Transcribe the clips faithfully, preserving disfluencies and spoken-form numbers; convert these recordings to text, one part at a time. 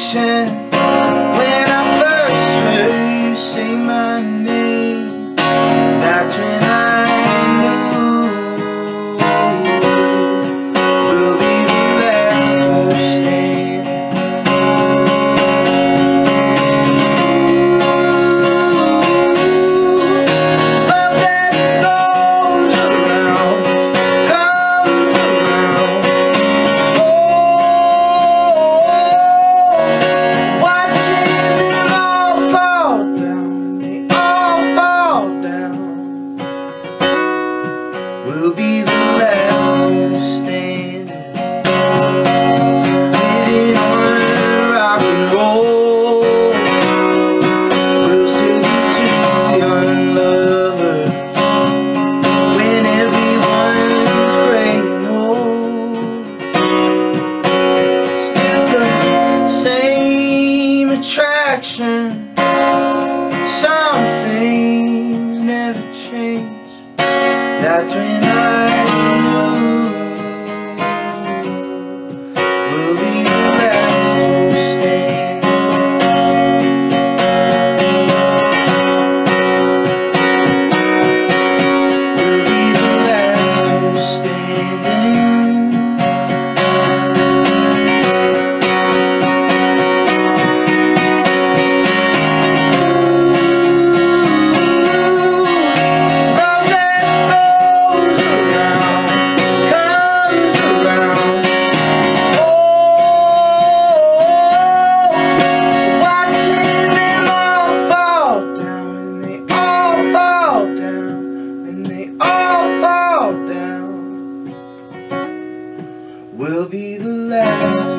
attraction. When I first heard you say my name, that's when I knew we'll be the last to stand. Love that goes around, comes around. Oh, watching them all fall down, they all fall down. We'll be the last to stand. Living on rock and roll, we'll still be two young lovers when everyone's gray and old. Still the same attraction. Some things never change. That's when I knew we'll be the last to stand. We'll be the last to stand. Love that goes around, comes around. Oh, watching them all fall down, and they all fall down, and they all fall down. We'll be the last to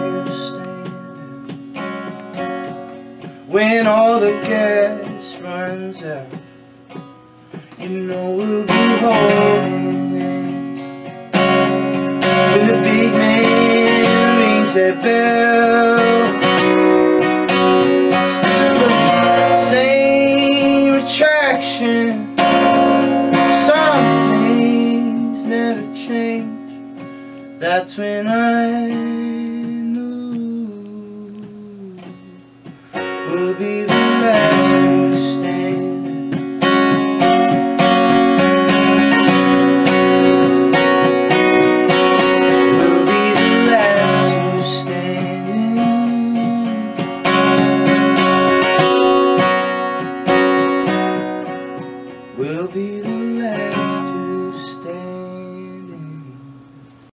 stand. When all the gas runs out, you know we'll be holding hands. When the big man rings that bell, still the same attraction. Some things never change. That's when I knew we'll be the last to stand. We'll be the last to stand. We'll be